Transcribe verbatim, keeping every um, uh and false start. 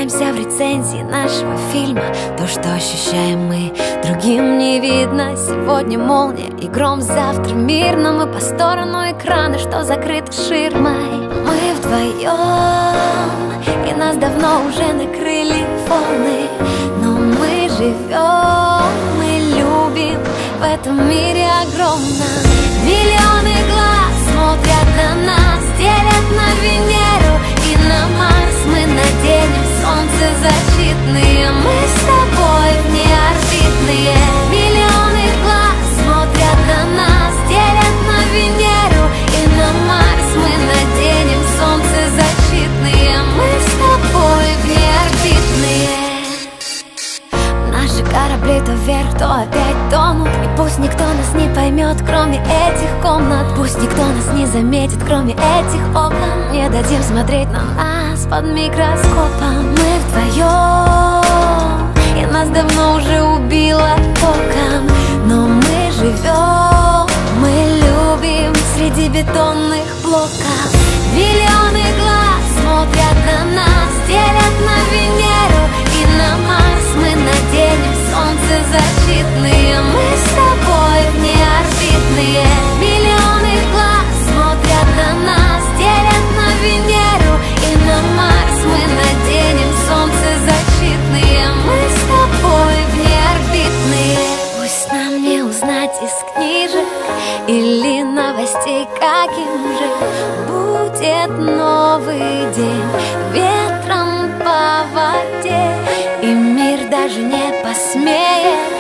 признаемся в рецензии нашего фильма. То, что ощущаем мы, другим не видно. Сегодня молния и гром, завтра мир, но мы по сторону экрана, что закрыты ширмой. Мы вдвоем, и нас давно уже накрыли волны. Но мы живем, мы любим в этом мире огромном. Миллионы глаз смотрят на нас, делят на Венеру и на Марс. Мы наденем солнцезащитные, мы с тобой внеорбитные. Миллионы глаз смотрят на нас, делят на Венеру и на Марс. Мы наденем солнцезащитные, мы с тобой внеорбитные. Наши корабли то вверх, то опять тонут. И пусть никто нас не поймет, кроме этих комнат. Пусть никто нас не заметит, кроме этих окон. Не дадим смотреть на нас под микроскопом. Мы вдвоем, и нас давно уже убило током. Но мы живем, мы любим среди бетонных блоков. Миллионы глаз смотрят на нас, делят на Венеру и на Марс. Мы наденем солнцезащитные, мы с тобой внеорбитные. Миллионы глаз смотрят на нас, делят на Венеру и на Марс. Мы наденем солнцезащитные, мы с тобой внеорбитные. Пусть нам не узнать из книжек или новостей, каким же будет новый день ветром по воде. И мир даже не посмеет